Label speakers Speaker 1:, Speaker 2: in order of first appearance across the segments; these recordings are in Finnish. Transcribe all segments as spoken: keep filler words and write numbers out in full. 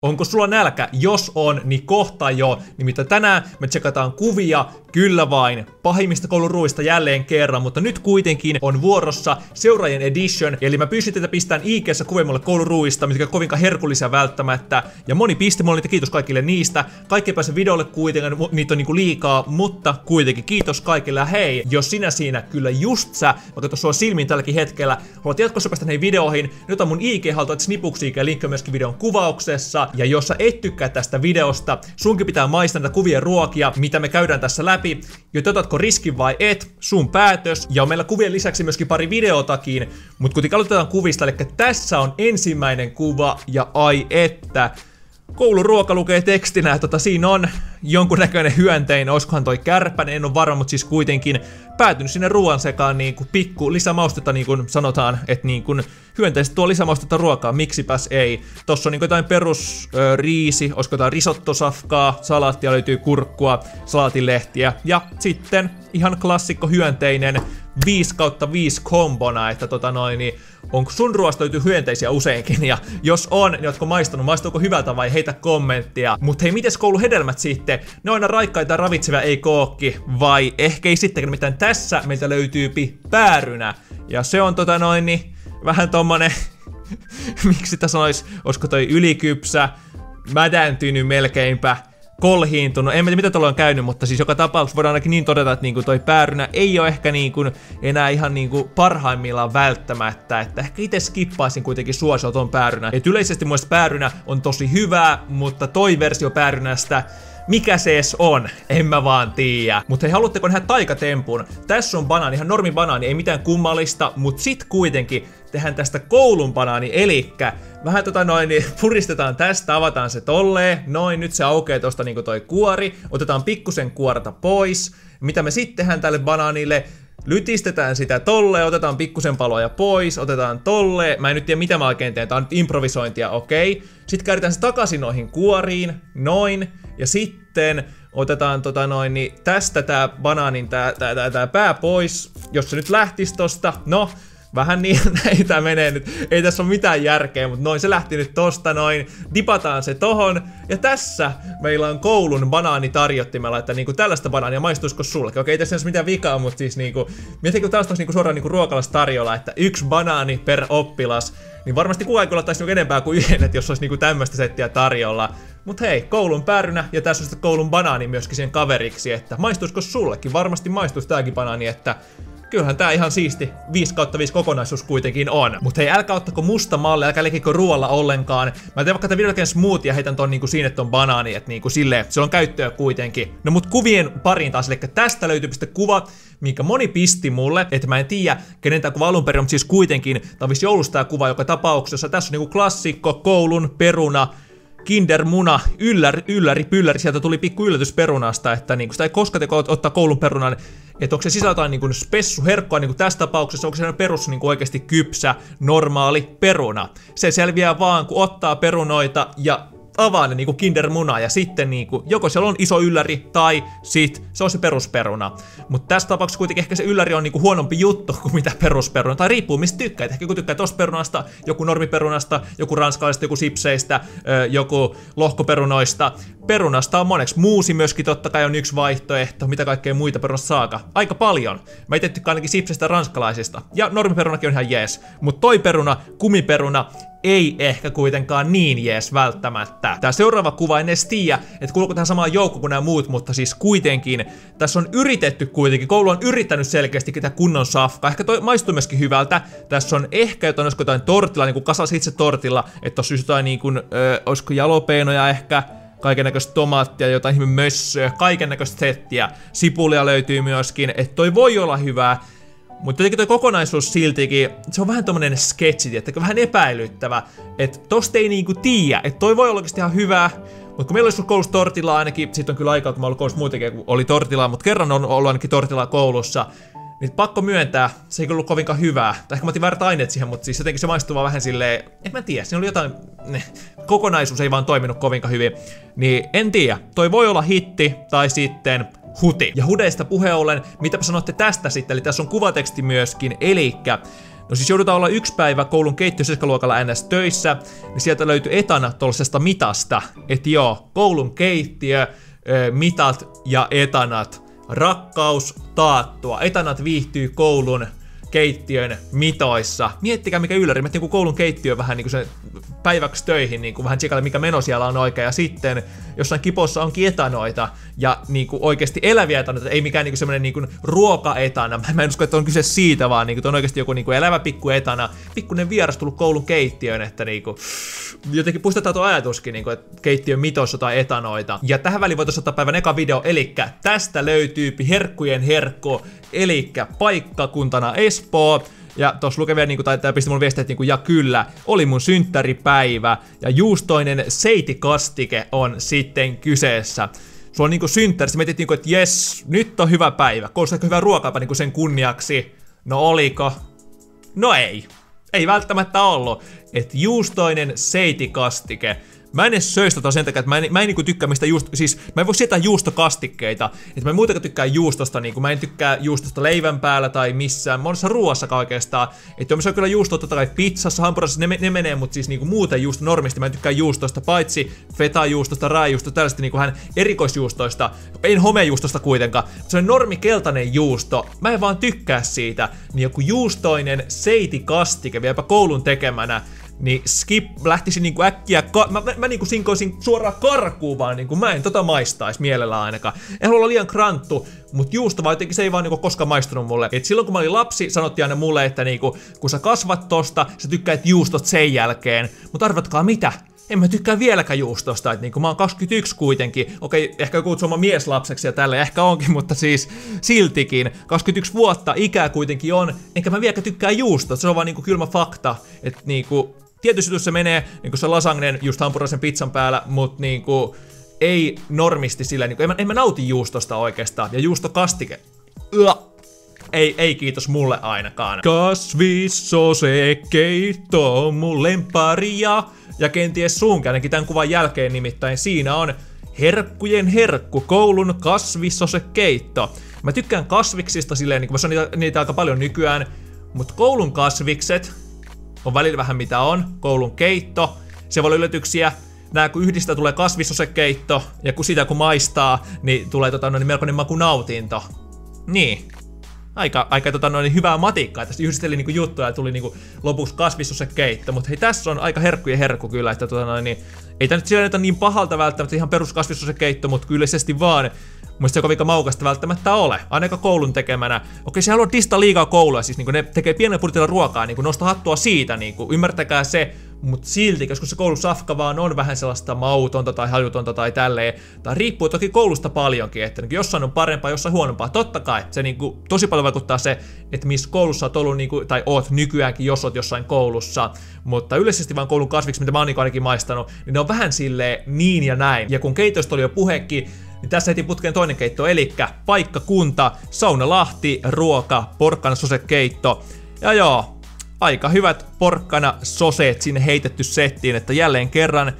Speaker 1: Onko sulla nälkä? Jos on, niin kohta jo. Nimittäin tänään me tsekataan kuvia, kyllä vain, pahimmista kouluruuista jälleen kerran, mutta nyt kuitenkin on vuorossa seuraajien edition, eli mä pyysin teitä pistämään I G:ssä kuvia mulle kouluruuista, mitkä on kovinkaan herkullisia välttämättä, ja moni pisti mulle niitä, kiitos kaikille niistä. Kaikki ei pääse videolle kuitenkaan, niitä on niinku liikaa, mutta kuitenkin kiitos kaikille. Hei, jos sinä siinä, kyllä just sä, mä katson sua silmiin tälläkin hetkellä, haluat jatkossa päästä näihin videoihin, nyt on mun I G-haltuat snipuksi, ja linkki on myöskin videon kuvauksessa. Ja jos sä et tykkää tästä videosta, sunkin pitää maistaa näitä kuvien ruokia, mitä me käydään tässä läpi. Joten otatko riskin vai et, sun päätös. Ja on meillä kuvien lisäksi myöskin pari videotakin. Mutta kuitenkin aloitetaan kuvista, eli tässä on ensimmäinen kuva, ja ai että. Kouluruoka lukee tekstinä, tota siinä on jonkunnäköinen hyönteinen, oiskohan toi kärpänen, en ole varma, mutta siis kuitenkin päätynyt sinne ruoan sekaan niinku pikku lisämaustetta, niin kuin sanotaan, että niinku hyönteiset tuo lisämaustetta ruokaa, miksipäs ei. Tossa on niinku jotain perus ö, riisi, olisiko jotain risottosafkaa, salaattia, löytyy kurkkua, salaatilehtiä ja sitten ihan klassikko hyönteinen viisi kautta viisi kombona, että tota noin, niin onko sun ruoasta löytyy hyönteisiä useinkin, ja jos on, niin ootko maistanut, maistuuko hyvältä vai heitä kommenttia. Mut hei, mites kouluhedelmät sitten? Ne on aina raikkaita ja ravitsevia, ei kookki, vai ehkä ei sittenkin, mitään tässä meiltä löytyypi päärynä, ja se on tota noin, niin vähän tommonen, miksi sitä sanois, olisiko toi ylikypsä, mädäntynyt melkeinpä, kolhiintunut, en tiedä mitä tuolla on käynyt, mutta siis joka tapauksessa voidaan ainakin niin todeta, että niinku toi päärynä ei ole ehkä niinku enää ihan niinku parhaimmillaan välttämättä, että ehkä itse skippaisin kuitenkin suosio ton päärynä. Et yleisesti mun mielestä päärynä on tosi hyvää, mutta toi versio päärynästä, mikä se edes on? En mä vaan tiiä. Mutta hei, haluatteko nähdä taikatempun? Tässä on banaani, ihan normi banaani, ei mitään kummallista, mut sit kuitenkin tehdään tästä koulun banaani, elikkä vähän tota noin, niin puristetaan tästä, avataan se tolleen, noin, nyt se aukeaa tosta niinku toi kuori, otetaan pikkusen kuorta pois. Mitä me sitten tehdään tälle banaanille? Lytistetään sitä tolleen, otetaan pikkusen paloja pois, otetaan tolleen. Mä en nyt tiedä mitä mä oikein teen, tää on nyt improvisointia, okei. Okay. Sitten kääritään se takaisin noihin kuoriin, noin. Ja sitten otetaan tota noin, niin tästä tää banaanin tää, tää, tää, tää pää pois. Jos se nyt lähtis tosta, no vähän niin näitä menee nyt, ei tässä ole mitään järkeä, mutta noin se lähti nyt tosta noin, dipataan se tohon, ja tässä meillä on koulun banaanitarjottimella, että niinku tällaista banaania maistuisiko sullekin? Okei, ei tässä ei ole mitään vikaa, mutta siis niinku, mietin kun tällaista olisi niinku suoraan niinku ruokalassa tarjolla, että yksi banaani per oppilas, niin varmasti kukaan ei kyllä ottaisi niinku enempää kuin yhden, että jos olisi niinku tämmöistä settiä tarjolla. Mut hei, koulun päärynä, ja tässä on sitten koulun banaani myöskin siihen kaveriksi, että maistuisiko sullekin? Varmasti maistuisi tääkin banaani, että kyllähän tää ihan siisti viisi kautta viisi kokonaisuus kuitenkin on. Mut hei, älkää ottako musta mallia, älkää lekikö ruoalla ollenkaan. Mä teen vaikka tämän videokäyn smoothie ja heitän ton niinku siinä ton banaani, et niinku silleen, se on käyttöä kuitenkin. No mut kuvien pariin taas, eli tästä löytyy sitten kuva, minkä moni pisti mulle, että mä en tiedä, kenen tää kuva alun perin, mutta siis kuitenkin, tää on vissi joulusta tää kuva joka tapauksessa. Tässä on niinku klassikko, koulun peruna, kindermuna, ylläri, ylläri, pylläri, sieltä tuli pikku yllätys perunasta, että niinku sitä ei koskaan teko ottaa koulun perunan, että onko se sisältää niinku spessu herkkoa niinku tässä tapauksessa, onko se perus niinku oikeasti kypsä, normaali peruna. Se selviää vaan, kun ottaa perunoita ja avaa ne niinku kindermunaa ja sitten niinku, joko siellä on iso ylläri tai sit se on se perusperuna. Mutta tässä tapauksessa kuitenkin ehkä se ylläri on niinku huonompi juttu kuin mitä perusperuna, tai riippuu mistä tykkää. Ehkä kun tykkää tosta perunasta, joku normiperunasta, joku ranskalaisesta, joku sipseistä, joku lohkoperunoista. Perunasta on moneksi. Muusi myöskin totta kai on yksi vaihtoehto, mitä kaikkea muita perunasta saaka. Aika paljon. Mä itse tykkään ainakin sipseistä ja ranskalaisista. Ja normiperunakin on ihan jees. Mut toi peruna, kumiperuna, ei ehkä kuitenkaan niin jees välttämättä. Tää seuraava kuva en edes tiedä, että kuuluuko tähän samaan joukkoon kuin nämä muut, mutta siis kuitenkin tässä on yritetty kuitenkin, koulu on yrittänyt selkeästi tätä kunnon safkaa. Ehkä toi maistuu myöskin hyvältä. Tässä on ehkä jotain, olisiko jotain tortilla, niinku kasas itse tortilla, että tossa jotain niinku, öö, olisiko jalopeinoja ehkä, kaikennäköistä tomaattia, jotain ihme mössöä, kaikennäköistä settiä. Sipulia löytyy myöskin, että toi voi olla hyvää. Mutta jotenkin toi kokonaisuus siltikin, se on vähän tommonen sketchi, että vähän epäilyttävä. Että tosta ei niinku tiiä, että toi voi olla oikeasti ihan hyvää. Mutta kun meillä olisi koulussa tortilaa ainakin, sit on kyllä aikaa kun mä ollut koulussa muutenkin, kun oli tortilaa, mutta kerran on ollut ainakin tortilaa koulussa. Niin pakko myöntää, se ei ollut kovinkaan hyvää. Tai ehkä mä otin väärät aineet siihen, mutta siis jotenkin se maistuu vaan vähän silleen, en mä tiedä, siinä oli jotain, ne, kokonaisuus ei vaan toiminut kovinkaan hyvin. Niin en tiedä, toi voi olla hitti tai sitten huti. Ja hudeista puheen ollen, mitäpä sanotte tästä sitten, eli tässä on kuvateksti myöskin, elikkä No siis joudutaan olla yksi päivä koulun keittiö-luokalla ns. Töissä, niin sieltä löytyi etana tollasesta mitasta. Et joo, koulun keittiö, mitat ja etanat. Rakkaus taattua. Etanat viihtyy koulun keittiön mitoissa. Miettikää mikä ylläri, että niin koulun keittiö vähän niin kuin se päiväksi töihin, niin kuin vähän tsikalle mikä meno siellä on oikein, ja sitten jossain kipossa onkin etanoita, ja niin kuin oikeasti eläviä etanoita, ei mikään niin kuin semmoinen niin kuin ruokaetana. Mä en usko, että on kyse siitä, vaan niin kuin on oikeasti joku niin kuin elävä pikku etana, pikkuinen vieras tullut koulun keittiöön, että niin kuin jotenkin puistetaan tuo ajatuskin, niin kuin, että keittiön mitoissa tai etanoita. Ja tähän väliin voitaisiin ottaa päivän eka video, elikkä tästä löytyy herkkujen herkku, elikkä paikkakuntana Espoo. Ja tossa lukee vielä, niinku, tai tää pisti mulle viestiä, että niinku, ja kyllä, oli mun synttäripäivä, ja juustoinen seitikastike on sitten kyseessä. Sulla on niinku synttäri, sä mietit niinku, että jes, nyt on hyvä päivä, koulussa ehkä hyvä ruokaa niinku sen kunniaksi. No oliko? No ei. Ei välttämättä ollut. Et juustoinen seitikastike. Mä en edes söisi tota sen takia, että mä en, mä en niinku tykkää mistä juusto, siis mä en voi sietää juustokastikkeita, että mä en muutenkaan tykkää juustosta, niinku mä en tykkää juustosta leivän päällä tai missään, monessa ruoassakaan oikeastaan, että jos on kyllä juustoa totta kai pizzassa, hampurissa ne, ne menee, mutta siis niinku muuten juusto normisti mä en tykkää juustosta, paitsi fetajuustosta, raajuustosta, tällaista niinku hän erikoisjuustoista, en homejuustosta kuitenkaan, se on normi keltainen juusto, mä en vaan tykkää siitä, niin joku juustoinen seitikastike vieläpä koulun tekemänä, niin skip lähtisi niinku äkkiä, ka- mä, mä, mä niinku sinkoisin suoraan karkuun vaan, niinku mä en tota maistais mielellään ainakaan. En halua olla liian kranttu, mut juusto vaan jotenkin se ei vaan niinku koskaan maistunut mulle. Et silloin kun mä olin lapsi, sanottiin aina mulle, että niinku, kun sä kasvat tosta, sä tykkäät juustot sen jälkeen. Mut arvatkaa mitä? En mä tykkää vieläkään juustosta, että niinku mä oon kaksikymmentäyksi kuitenkin. Okei, ehkä joku kutsuu mieslapseksi ja tälle ehkä onkin, mutta siis siltikin. kaksikymmentäyksi vuotta ikää kuitenkin on, enkä mä vieläkään tykkää juustosta, se on vaan niinku kylmä fakta, että niinku tietysti se menee niinku se lasagnen just hampurilaisen pizzan päällä, mut niinku ei normisti sillä niinku, en mä, en mä nauti juustosta oikeastaan, ja juustokastike. Yö. Ei, ei kiitos mulle ainakaan. Kasvissosekeitto on mun lemparia. Ja kenties suunkin ainakin tämän kuvan jälkeen nimittäin siinä on herkkujen herkku, koulun kasvissosekeitto. Mä tykkään kasviksista silleen, niin kuin mä sanon niitä, niitä aika paljon nykyään, mutta koulun kasvikset on välillä vähän mitä on, koulun keitto, se voi olla yllätyksiä. Nää kun yhdistä tulee kasvissosekeitto ja kun sitä kun maistaa, niin tulee tota, noin, melkoinen makunautinto. Niin. Aika, aika tota, noin, hyvää matikkaa, tästä yhdisteli niinku juttuja ja tuli niinku lopuksi kasvissosekeitto, mutta hei tässä on aika herkkujen herkku kyllä, että tota, noin, niin, ei tää nyt siellä näytä niin pahalta välttämättä ihan perus kasvissosekeitto, mutta yleisesti vaan muista se kovinkaan maukasta välttämättä ole, ainakaan koulun tekemänä. Okei, se haluaa distaa liikaa koulua, siis niinku ne tekee pienellä budjetilla ruokaa, niinku nosta hattua siitä, niinku, ymmärtäkää se, mut silti, koska se koulun safka vaan on vähän sellaista mautonta tai hajutonta tai tälleen, tai riippuu toki koulusta paljonkin, että niinku jossain on parempaa, jossain huonompaa. Totta kai se niinku tosi paljon vaikuttaa se, että missä koulussa oot ollut niinku, tai oot nykyäänkin, jos oot jossain koulussa, mutta yleisesti vaan koulun kasviksi, mitä mä oon niinku ainakin maistanut, niin ne on vähän silleen niin ja näin. Ja kun keitoista oli jo puhekin, niin tässä heti putkeen toinen keitto, elikkä paikkakunta, Saunalahti, ruoka, porkkana sosekeitto. Ja joo, aika hyvät porkkana soseet sinne heitetty settiin, että jälleen kerran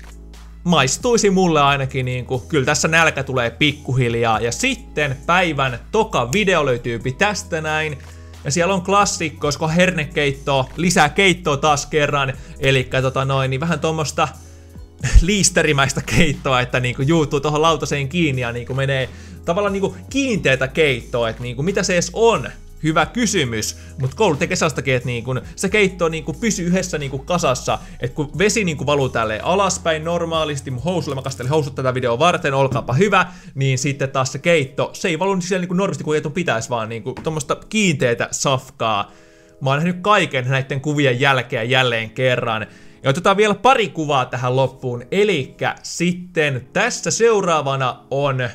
Speaker 1: maistuisi mulle ainakin niinku, kyllä tässä nälkä tulee pikkuhiljaa. Ja sitten päivän toka video löytyy tästä näin. Ja siellä on klassikko, koska hernekeittoa, lisää keittoa taas kerran, elikkä tota noin, niin vähän tommosta liisterimäistä keittoa, että niinku juuttuu tuohon lautaseen kiinni ja niinku menee tavallaan niinku kiinteätä keittoa, että niinku mitä se edes on. Hyvä kysymys, mutta koulu tekee sellaistakin, että niinku, se keitto niinku pysyy yhdessä niinku kasassa, että kun vesi niinku valuu tälleen alaspäin normaalisti, mun housulle, mä kastelin housut tätä videoa varten, olkaapa hyvä, niin sitten taas se keitto, se ei valu siellä niinku normisti kuin keitto pitäisi, vaan niinku tommoista kiinteätä safkaa. Mä oon nähnyt kaiken näiden kuvien jälkeen jälleen kerran. Ja otetaan vielä pari kuvaa tähän loppuun, elikkä sitten tässä seuraavana on...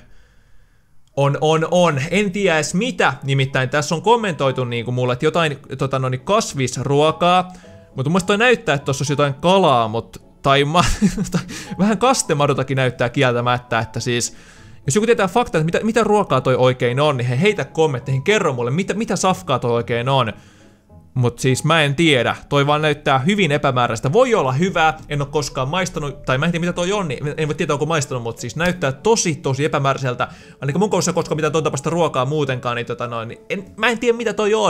Speaker 1: On, on, on. En tiedä edes mitä, nimittäin tässä on kommentoitu niinku mulle, että jotain tota, no, niin kasvisruokaa, mutta mun mielestä toi näyttää, että tossa olisi jotain kalaa, mutta tai, ma, tai vähän kastemadutakin näyttää kieltämättä, että siis jos joku tietää faktaa, että mitä, mitä ruokaa toi oikein on, niin he heitä kommentteihin, kerro mulle, mitä, mitä safkaa toi oikein on. Mut siis mä en tiedä, toi vaan näyttää hyvin epämääräistä. Voi olla hyvää, en oo koskaan maistanut, tai mä en tiedä mitä toi on, niin en voi tietää onko maistanut, mutta siis näyttää tosi tosi epämääräiseltä. Ainakin mun koulussa ei koskaan mitään ton tapaista ruokaa muutenkaan, niin tota noin, niin en, mä en tiedä mitä toi on.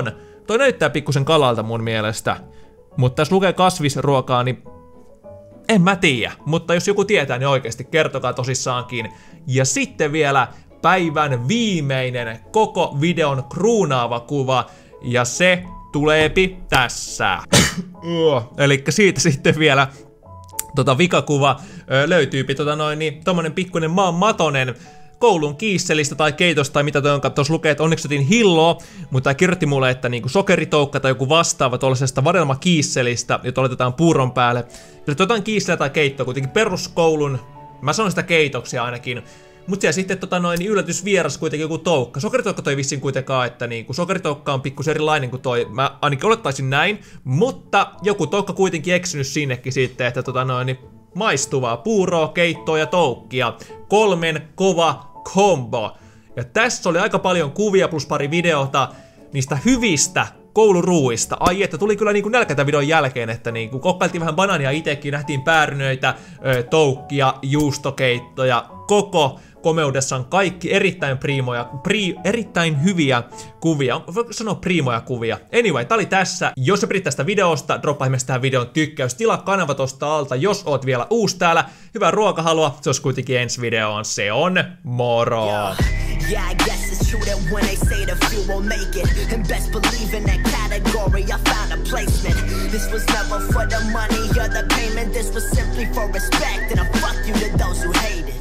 Speaker 1: Toi näyttää pikkusen kalalta mun mielestä. Mutta jos lukee kasvisruokaa, niin en mä tiedä. Mutta jos joku tietää, niin oikeesti kertokaa tosissaankin. Ja sitten vielä päivän viimeinen koko videon kruunaava kuva. Ja se tuleepi tässä. Elikkä siitä sitten vielä tota vikakuva ö, löytyypi tota noin niin tommonen pikkuinen maan matonen koulun kiisselistä tai keitosta tai mitä toi onkaan. Tuossa lukee, että onneksi otin hilloa, mutta kirjoitti mulle, että niinku sokeritoukka tai joku vastaava tuollaisesta vadelmakiisselistä, jota oletetaan puuron päälle. Eli jotain kiisseliä tai keittoa, kuitenkin peruskoulun, mä sanon sitä keitoksia ainakin. Mut siellä sitten tota noin, niin yllätysvieras kuitenkin joku toukka. Sokeritoukka toi vissiin kuitenkaan, että niinku sokeritoukka on pikkusen erilainen kuin toi. Mä ainakin olettaisin näin, mutta joku toukka kuitenkin eksynyt sinnekin sitten, että tota noin, niin maistuvaa puuroa, keittoa ja toukkia. Kolmen kova combo. Ja tässä oli aika paljon kuvia plus pari videota niistä hyvistä kouluruuista. Ai että tuli kyllä niinku nälkätä videon jälkeen, että niinku kokkailtiin vähän banaania itekin, nähtiin päärynöitä, ö, toukkia, juustokeittoja, koko komeudessaan kaikki erittäin priimoja, pri, erittäin hyviä kuvia. Voiko sanoa priimoja kuvia? Anyway, tää oli tässä. Jos sä pidit tästä videosta, droppa ihmeessä tähän videon tykkäys. Tilaa kanava tosta alta, jos oot vielä uusi täällä. Hyvää ruokahalua, se olisi kuitenkin ensi videoon. Se on moro! Yeah. Yeah, I guess it's true that when they say the few will make it, and best believe in that category, I found a placement. This was never for the money or the payment, this was simply for respect, and I fuck you to those who hate it.